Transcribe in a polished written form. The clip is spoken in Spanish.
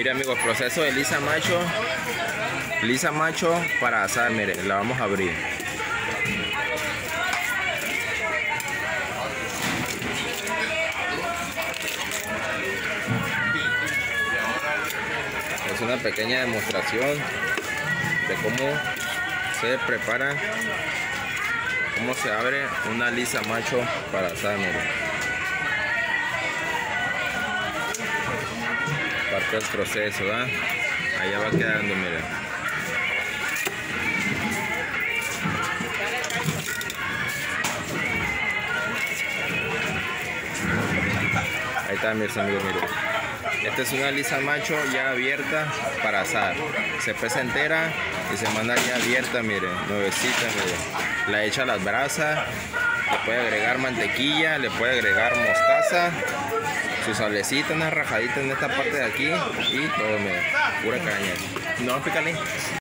Mire amigos, proceso de lisa macho para asar. Mire, la vamos a abrir. Es una pequeña demostración de cómo se prepara, cómo se abre una lisa macho para asar. Mire. Parte del proceso, ¿verdad? Allá va quedando, miren. Ahí está, mis amigos, miren. Esta es una lisa macho ya abierta para asar. Se pesa entera y se manda ya abierta, miren, nuevecita, miren. La echa a las brasas, le puede agregar mantequilla, le puede agregar mostaza, su salecita, una rajadita en esta parte de aquí y todo, miren, pura caña. No, pícale.